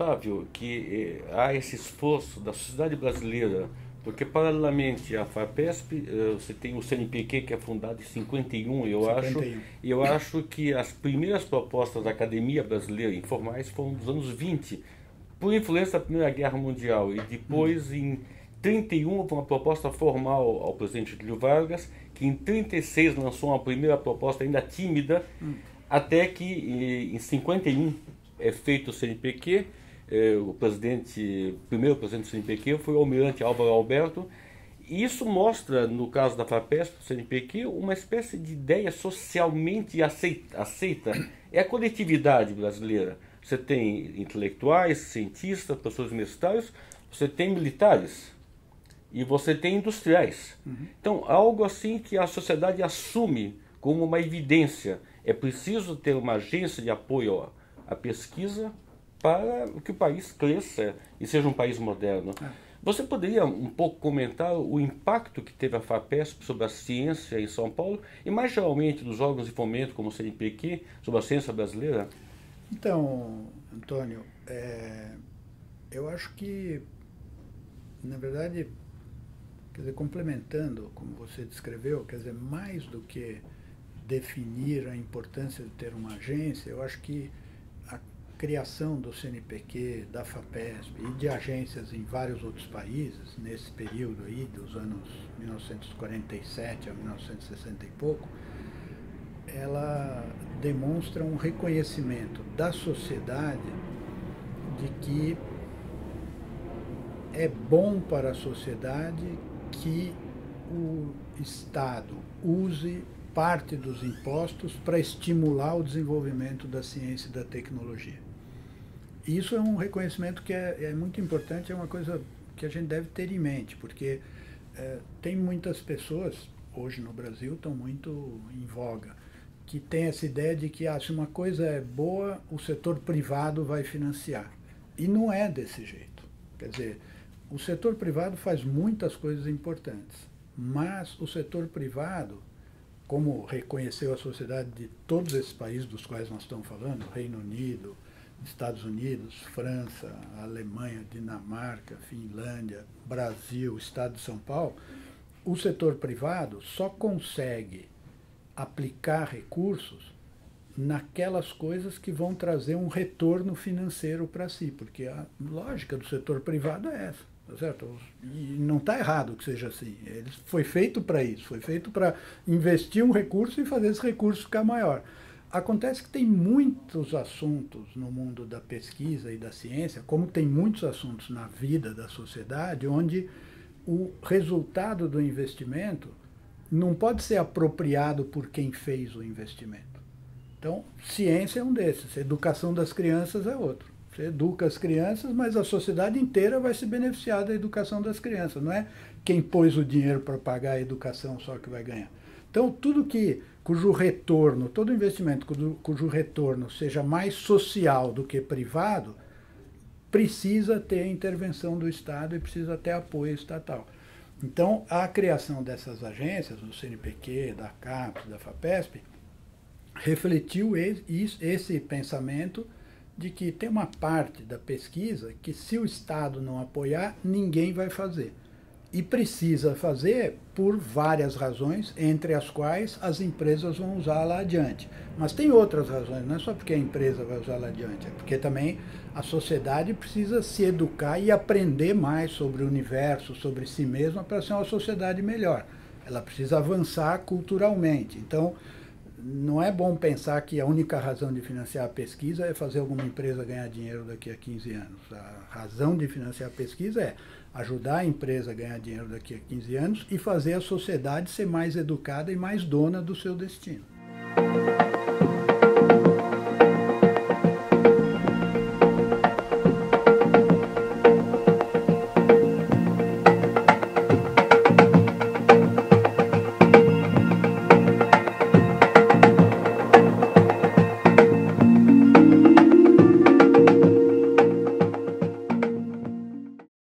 notável que há esse esforço da sociedade brasileira, porque paralelamente à FAPESP, você tem o CNPq, que é fundado em 51, eu acho que as primeiras propostas da academia brasileira informais foram dos anos 20, por influência da Primeira Guerra Mundial, e depois em 31 houve uma proposta formal ao presidente Getúlio Vargas, que em 36 lançou uma primeira proposta ainda tímida, até que em 51 é feito o CNPq. O primeiro presidente do CNPq foi o almirante Álvaro Alberto, e isso mostra, no caso da FAPESP, do CNPq, uma espécie de ideia socialmente aceita. É a coletividade brasileira. Você tem intelectuais, cientistas, professores universitários, você tem militares e você tem industriais. Então, algo assim que a sociedade assume como uma evidência. É preciso ter uma agência de apoio à pesquisa para que o país cresça e seja um país moderno. Você poderia um pouco comentar o impacto que teve a FAPESP sobre a ciência em São Paulo e, mais geralmente, dos órgãos de fomento, como o CNPq, sobre a ciência brasileira? Então, Antônio, eu acho que, na verdade, quer dizer, complementando, como você descreveu, quer dizer, mais do que definir a importância de ter uma agência, eu acho que a criação do CNPq, da FAPESP e de agências em vários outros países, nesse período aí, dos anos 1947 a 1960 e pouco, ela demonstra um reconhecimento da sociedade de que é bom para a sociedade que o Estado use parte dos impostos para estimular o desenvolvimento da ciência e da tecnologia. Isso é um reconhecimento que é muito importante, é uma coisa que a gente deve ter em mente, porque tem muitas pessoas, hoje no Brasil, estão muito em voga, que tem essa ideia de que se uma coisa é boa, o setor privado vai financiar. E não é desse jeito. Quer dizer, o setor privado faz muitas coisas importantes, mas o setor privado, como reconheceu a sociedade de todos esses países dos quais nós estamos falando, Reino Unido, Estados Unidos, França, Alemanha, Dinamarca, Finlândia, Brasil, Estado de São Paulo, o setor privado só consegue aplicar recursos naquelas coisas que vão trazer um retorno financeiro para si, porque a lógica do setor privado é essa, tá certo? E não está errado que seja assim. Ele foi feito para isso, foi feito para investir um recurso e fazer esse recurso ficar maior. Acontece que tem muitos assuntos no mundo da pesquisa e da ciência, como tem muitos assuntos na vida da sociedade, onde o resultado do investimento não pode ser apropriado por quem fez o investimento. Então, ciência é um desses, educação das crianças é outro. Você educa as crianças, mas a sociedade inteira vai se beneficiar da educação das crianças. Não é quem pôs o dinheiro para pagar a educação só que vai ganhar. Então, tudo cujo retorno, todo investimento cujo retorno seja mais social do que privado, precisa ter intervenção do Estado e precisa ter apoio estatal. Então, a criação dessas agências, do CNPq, da CAPES, da FAPESP, refletiu esse pensamento de que tem uma parte da pesquisa que, se o Estado não apoiar, ninguém vai fazer. E precisa fazer por várias razões, entre as quais as empresas vão usar lá adiante. Mas tem outras razões, não é só porque a empresa vai usar lá adiante, é porque também a sociedade precisa se educar e aprender mais sobre o universo, sobre si mesma, para ser uma sociedade melhor. Ela precisa avançar culturalmente. Então, não é bom pensar que a única razão de financiar a pesquisa é fazer alguma empresa ganhar dinheiro daqui a 15 anos. A razão de financiar a pesquisa é ajudar a empresa a ganhar dinheiro daqui a 15 anos e fazer a sociedade ser mais educada e mais dona do seu destino.